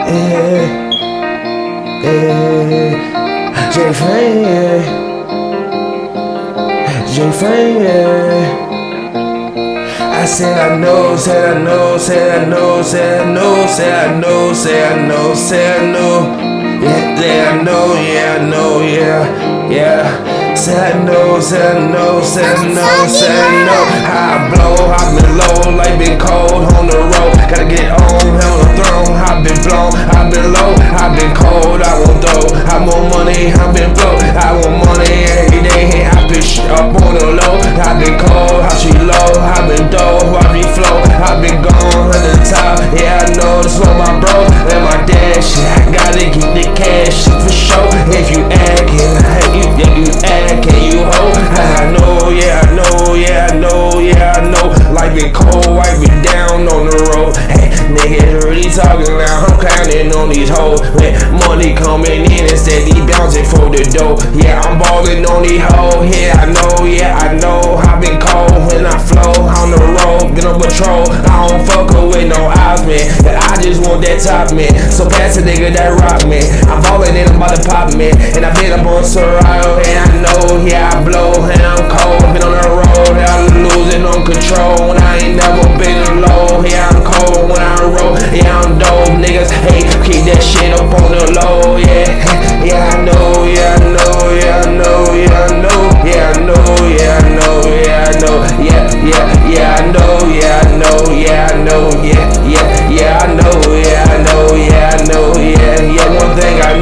yeah, yeah. J-Fame, yeah. J-Fame, yeah. I said I know, said I know, said I know, said I know, said I know, said I know, said I know. Yeah, yeah, I know, yeah, I know, yeah, yeah. Said I know, said I know, said I know, said I know. How I blow, I've been low, like been cold on the road. Gotta get on the throne. I've been blown, I've been low, I've been cold, I won't throw. I want money, I've been broke. I want money every day. I've been up on the low. I've been cold, how she low. I've been dope, I be flow. I've been gone to the top. Yeah, I know this for my bro and my dad. Shit, I gotta get the cash for sure. If you actin', you actin', you hoe. I know, yeah, I know, yeah, I know, yeah, I know. Life been cold, I been down on the road. Hey, niggas really talking now. I'm counting on these hoes. Man, money coming in and steady bouncing for the dough. Yeah, I'm ballin' on these hoes. Yeah, I know, yeah, I know. I've been cold when I flow on the road, been on patrol. I don't fuck with no odds, man. I just want that top, man. So pass a nigga that rock, man. I'm ballin' and I'm about to pop, man. And I been up on Sorrel, and I know, yeah, I blow, and I'm cold. Been on the road, and I'm losing on control. When I ain't never been low, yeah, I'm cold when I roll. Yeah, I'm dope, niggas hate, keep that shit up on the low, yeah. Yeah, I know, yeah, I know, yeah, I know, yeah, I know, yeah, I know, yeah, I know, yeah, I know, yeah, yeah, yeah, I know, yeah, I know, yeah, I know, yeah, yeah, yeah, I know, yeah, I know, yeah, I know, yeah, yeah. One thing I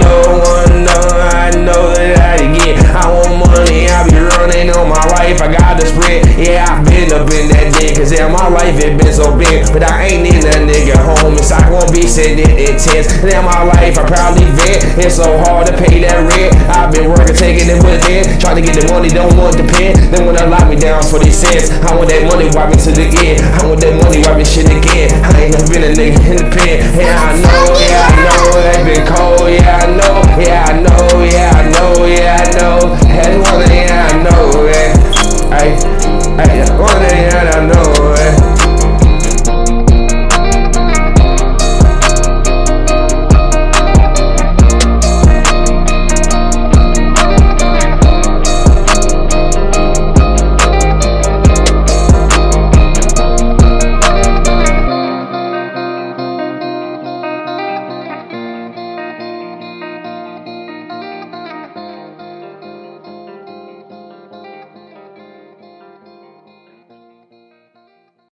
know that I get. I want money, I be running on my life. I got the spread, yeah, I been up in that dick. Cause yeah, my life it been so big, but I ain't in that nigga home. It's I won't be sitting intense. And in my life I probably vent. It's so hard to pay that rent. I've been working, taking it within, trying to get the money, don't want the pen. Then when I lock me down for these cents, I want that money, wipe me to the end. I want that money, wipe me shit again. I ain't never been a nigga in the pen. Yeah, I know, yeah, I know, it been cold, yeah, I know, yeah, I know, yeah, I know, yeah, I know. That's one thing, yeah, I know, yeah. Ay,